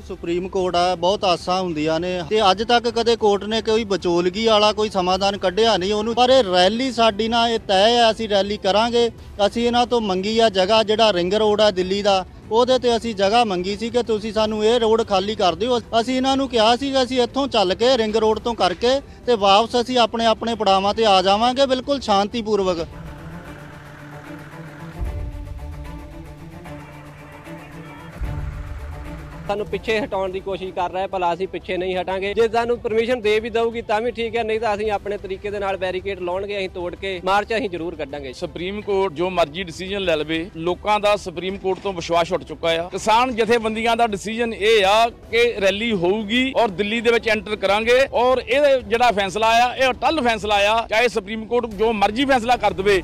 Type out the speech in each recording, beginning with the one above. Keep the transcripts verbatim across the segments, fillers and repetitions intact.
Supreme court ਆ, ਬਹੁਤ ਆਸਾਂ ਹੁੰਦੀਆਂ ਨੇ ਤੇ ਅੱਜ ਤੱਕ ਕਦੇ ਕੋਰਟ ਨੇ ਕੋਈ ਵਿਚੋਲਗੀ ਵਾਲਾ ਕੋਈ ਸਮਾਧਾਨ ਕੱਢਿਆ ਨਹੀਂ ਉਹਨੂੰ। ਪਰ ਇਹ ਰੈਲੀ ਸਾਡੀ ਨਾ ਇਹ ਤੈਅ ਹੈ, ਅਸੀਂ ਰੈਲੀ ਕਰਾਂਗੇ। ਅਸੀਂ ਇਹਨਾਂ ਤੋਂ ਮੰਗੀ ਆ ਜਗ੍ਹਾ, ਜਿਹੜਾ ਰਿੰਗ ਰੋਡ ਆ ਦਿੱਲੀ ਦਾ, ਉਹਦੇ ਤੇ ਅਸੀਂ ਜਗ੍ਹਾ ਮੰਗੀ ਸੀ ਕਿ ਤੁਸੀਂ ਸਾਨੂੰ ਇਹ ਰੋਡ ਖਾਲੀ ਕਰ ਦਿਓ। ਅਸੀਂ ਇਹਨਾਂ ਨੂੰ ਕਿਹਾ ਸੀ ਕਿ ਅਸੀਂ ਇੱਥੋਂ ਚੱਲ ਕੇ ਰਿੰਗ ਰੋਡ ਤੋਂ ਕਰਕੇ ਤੇ ਵਾਪਸ ਅਸੀਂ ਆਪਣੇ ਆਪਣੇ ਪੜਾਵਾਂ ਤੇ ਆ ਜਾਵਾਂਗੇ, ਬਿਲਕੁਲ ਸ਼ਾਂਤੀਪੂਰਵਕ। ਸਾਨੂੰ ਪਿੱਛੇ ਹਟਾਉਣ ਦੀ ਕੋਸ਼ਿਸ਼ ਕਰ ਰਿਹਾ ਹੈ, ਭਲਾ ਅਸੀਂ ਪਿੱਛੇ ਨਹੀਂ ਹਟਾਂਗੇ। ਜੇ ਸਾਨੂੰ ਪਰਮਿਸ਼ਨ ਦੇ ਵੀ ਦਊਗੀ ਤਾਂ ਵੀ ਠੀਕ ਹੈ, ਨਹੀਂ ਤਾਂ ਅਸੀਂ ਆਪਣੇ ਤਰੀਕੇ ਦੇ ਨਾਲ ਬੈਰੀਕੇਡ ਲਾਉਣਗੇ, ਅਸੀਂ ਤੋੜ ਕੇ ਮਾਰਚ ਅਸੀਂ ਜ਼ਰੂਰ ਕੱਢਾਂਗੇ। ਸੁਪਰੀਮ ਕੋਰਟ ਜੋ ਮਰਜ਼ੀ ਡਿਸੀਜਨ ਲੈ ਲਵੇ, ਲੋਕਾਂ ਦਾ ਸੁਪਰੀਮ ਕੋਰਟ ਤੋਂ ਵਿਸ਼ਵਾਸ ਉੱਠ ਚੁੱਕਾ ਆ। ਕਿਸਾਨ ਜਥੇਬੰਦੀਆਂ ਦਾ ਡਿਸੀਜਨ ਇਹ ਆ ਕਿ ਰੈਲੀ ਹੋਊਗੀ ਔਰ ਦਿੱਲੀ ਦੇ ਵਿੱਚ ਐਂਟਰ ਕਰਾਂਗੇ ਔਰ ਇਹ ਜਿਹੜਾ ਫੈਸਲਾ ਆ ਇਹ ਅਟੱਲ ਫੈਸਲਾ ਆ, ਚਾਹੇ ਸੁਪਰੀਮ ਕੋਰਟ ਜੋ ਮਰਜ਼ੀ ਫੈਸਲਾ ਕਰ ਦੇਵੇ।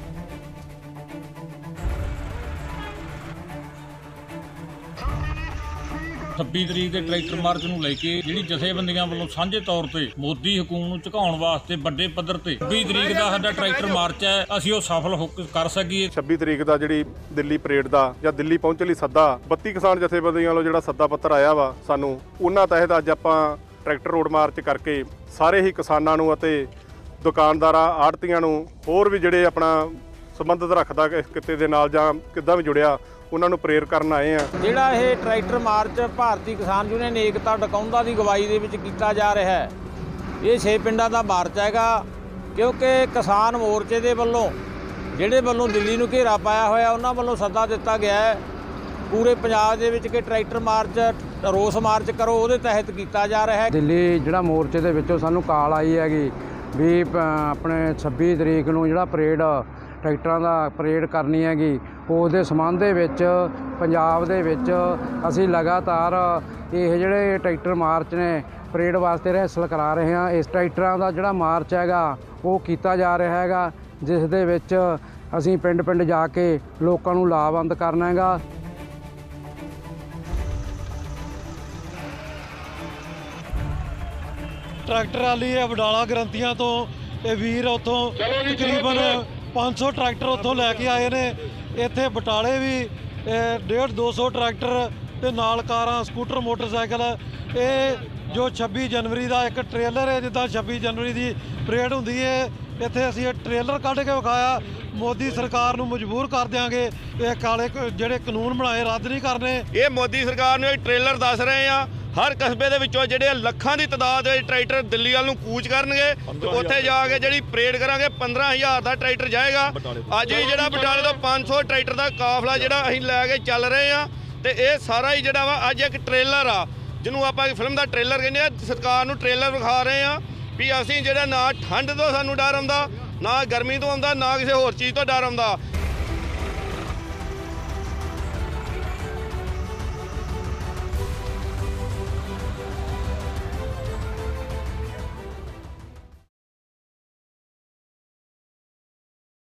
ਛੱਬੀ ਤਰੀਕ ਦੇ ਟਰੈਕਟਰ ਮਾਰਚ ਨੂੰ ਲੈ ਕੇ ਜਿਹੜੀ ਜਥੇਬੰਦੀਆਂ ਵੱਲੋਂ ਸਾਂਝੇ ਤੌਰ ਤੇ ਮੋਦੀ ਹਕੂਮਤ ਨੂੰ ਝੁਕਾਉਣ ਵਾਸਤੇ ਵੱਡੇ ਪੱਧਰ ਤੇ ਛੱਬੀ ਤਰੀਕ ਦਾ ਸਾਡਾ ਟਰੈਕਟਰ ਮਾਰਚ ਹੈ, ਅਸੀਂ ਉਹ ਸਫਲ ਹੋ ਕਰ ਸਕੀਏ। ਛੱਬੀ ਤਰੀਕ ਦਾ ਜਿਹੜੀ ਦਿੱਲੀ ਪਰੇਡ ਦਾ ਜਾਂ ਦਿੱਲੀ ਪਹੁੰਚਣ ਲਈ ਸੱਦਾ ਬੱਤੀ ਕਿਸਾਨ ਜਥੇਬੰਦੀਆਂ ਵੱਲੋਂ ਜਿਹੜਾ ਸੱਦਾ ਪੱਤਰ ਆਇਆ ਵਾ ਸਾਨੂੰ, ਉਹਨਾਂ ਤਹਿਤ ਅੱਜ ਆਪਾਂ ਟਰੈਕਟਰ ਰੋਡ ਮਾਰਚ ਕਰਕੇ ਸਾਰੇ ਹੀ ਕਿਸਾਨਾਂ ਨੂੰ ਅਤੇ ਦੁਕਾਨਦਾਰਾਂ, ਆੜ੍ਹਤੀਆਂ ਨੂੰ, ਹੋਰ ਵੀ ਜਿਹੜੇ ਆਪਣਾ ਸੰਬੰਧਿਤ ਰੱਖਦਾ ਇਸ ਕਿੱਤੇ ਦੇ ਨਾਲ ਜਾਂ ਕਿੱਦਾਂ ਵੀ ਜੁੜਿਆ, ਉਹਨਾਂ ਨੂੰ ਪ੍ਰੇਰ ਕਰਨ ਆਏ ਆ। ਜਿਹੜਾ ਇਹ ਟਰੈਕਟਰ ਮਾਰਚ ਭਾਰਤੀ ਕਿਸਾਨ ਯੂਨੀਅਨ ਏਕਤਾ ਡਕੌਂਦਾ ਦੀ ਅਗਵਾਈ ਦੇ ਵਿੱਚ ਕੀਤਾ ਜਾ ਰਿਹਾ ਹੈ, ਇਹ ਛੇ ਪਿੰਡਾਂ ਦਾ ਮਾਰਚ ਹੈਗਾ। ਕਿਉਂਕਿ ਕਿਸਾਨ ਮੋਰਚੇ ਦੇ ਵੱਲੋਂ ਜਿਹੜੇ ਵੱਲੋਂ ਦਿੱਲੀ ਨੂੰ ਘੇਰਾ ਪਾਇਆ ਹੋਇਆ, ਉਹਨਾਂ ਵੱਲੋਂ ਸੱਦਾ ਦਿੱਤਾ ਗਿਆ ਹੈ ਪੂਰੇ ਪੰਜਾਬ ਦੇ ਵਿੱਚ ਕਿ ਟਰੈਕਟਰ ਮਾਰਚ, ਰੋਸ ਮਾਰਚ ਕਰੋ, ਉਹਦੇ ਤਹਿਤ ਕੀਤਾ ਜਾ ਰਿਹਾ ਹੈ। ਦਿੱਲੀ ਜਿਹੜਾ ਮੋਰਚੇ ਦੇ ਵਿੱਚੋਂ ਸਾਨੂੰ ਕਾਲ ਆਈ ਹੈਗੀ ਵੀ ਆਪਣੇ ਛੱਬੀ ਤਰੀਕ ਨੂੰ ਜਿਹੜਾ ਪਰੇਡ ਟਰੈਕਟਰਾਂ ਦਾ ਪਰੇਡ ਕਰਨੀ ਹੈਗੀ, ਉਸ ਦੇ ਸੰਬੰਧ ਦੇ ਵਿੱਚ ਪੰਜਾਬ ਦੇ ਵਿੱਚ ਅਸੀਂ ਲਗਾਤਾਰ ਇਹ ਜਿਹੜੇ ਟਰੈਕਟਰ ਮਾਰਚ ਨੇ ਪਰੇਡ ਵਾਸਤੇ ਰਿਹਰਸਲ ਕਰਾ ਰਹੇ ਹਾਂ। ਇਸ ਟਰੈਕਟਰਾਂ ਦਾ ਜਿਹੜਾ ਮਾਰਚ ਹੈਗਾ ਉਹ ਕੀਤਾ ਜਾ ਰਿਹਾ ਹੈਗਾ, ਜਿਸ ਦੇ ਵਿੱਚ ਅਸੀਂ ਪਿੰਡ ਪਿੰਡ ਜਾ ਕੇ ਲੋਕਾਂ ਨੂੰ ਲਾਭਬੰਦ ਕਰਨਾ ਹੈਗਾ। ਟਰੈਕਟਰ ਰੈਲੀ ਹੈ ਬਡਾਲਾ ਗਰੰਤੀਆਂ ਤੋਂ, ਇਹ ਵੀਰ ਉੱਥੋਂ ਤਕਰੀਬਨ ਪੰਜ ਸੌ ਟਰੈਕਟਰ ਉੱਥੋਂ ਲੈ ਕੇ ਆਏ ਨੇ। ਇੱਥੇ ਬਟਾਲੇ ਵੀ ਡੇਢ ਦੋ ਸੌ ਟਰੈਕਟਰ ਤੇ ਨਾਲ ਕਾਰਾਂ, ਸਕੂਟਰ, ਮੋਟਰਸਾਈਕਲ। ਇਹ ਜੋ ਛੱਬੀ ਜਨਵਰੀ ਦਾ ਇੱਕ ਟ੍ਰੇਲਰ ਹੈ, ਜਿੱਦਾਂ ਛੱਬੀ ਜਨਵਰੀ ਦੀ ਪਰੇਡ ਹੁੰਦੀ ਹੈ, ਇੱਥੇ ਅਸੀਂ ਇਹ ਟ੍ਰੇਲਰ ਕੱਢ ਕੇ ਵਿਖਾਇਆ। ਮੋਦੀ ਸਰਕਾਰ ਨੂੰ ਮਜਬੂਰ ਕਰ ਦਿਆਂਗੇ, ਇਹ ਕਾਲੇ ਜਿਹੜੇ ਕਾਨੂੰਨ ਬਣਾਏ ਰੱਦ ਨਹੀਂ ਕਰਨੇ। ਇਹ ਮੋਦੀ ਸਰਕਾਰ ਨੂੰ ਇੱਕ ਟ੍ਰੇਲਰ ਦੱਸ ਰਹੇ ਆ। ਹਰ ਕਸਬੇ ਦੇ ਵਿੱਚੋਂ ਜਿਹੜੇ ਲੱਖਾਂ ਦੀ ਤਾਦਾਦ ਦੇ ਟਰੈਕਟਰ ਦਿੱਲੀ ਵੱਲ ਨੂੰ ਕੂਚ ਕਰਨਗੇ ਤੇ ਉੱਥੇ ਜਾ ਕੇ ਜਿਹੜੀ ਪਰੇਡ ਕਰਾਂਗੇ ਪੰਦਰਾਂ ਹਜ਼ਾਰ ਦਾ ਟਰੈਕਟਰ ਜਾਏਗਾ। ਅੱਜ ਹੀ ਜਿਹੜਾ ਬਟਾਲੇ ਤੋਂ ਪੰਜ ਸੌ ਟਰੈਕਟਰ ਦਾ ਕਾਫਲਾ ਜਿਹੜਾ ਅਸੀਂ ਲੈ ਕੇ ਚੱਲ ਰਹੇ ਆ, ਤੇ ਇਹ ਸਾਰਾ ਹੀ ਜਿਹੜਾ ਵਾ ਅੱਜ ਇੱਕ ਟ੍ਰੇਲਰ ਆ, ਜਿਹਨੂੰ ਆਪਾਂ ਫਿਲਮ ਦਾ ਟ੍ਰੇਲਰ ਕਹਿੰਦੇ ਆ। ਸਰਕਾਰ ਨੂੰ ਟ੍ਰੇਲਰ ਵਿਖਾ ਰਹੇ ਆ ਵੀ ਅਸੀਂ ਜਿਹੜਾ ਨਾ ਠੰਡ ਤੋਂ ਸਾਨੂੰ ਡਰ ਆਉਂਦਾ, ਨਾ ਗਰਮੀ ਤੋਂ ਆਉਂਦਾ, ਨਾ ਕਿਸੇ ਹੋਰ ਚੀਜ਼ ਤੋਂ ਡਰ ਆਉਂਦਾ।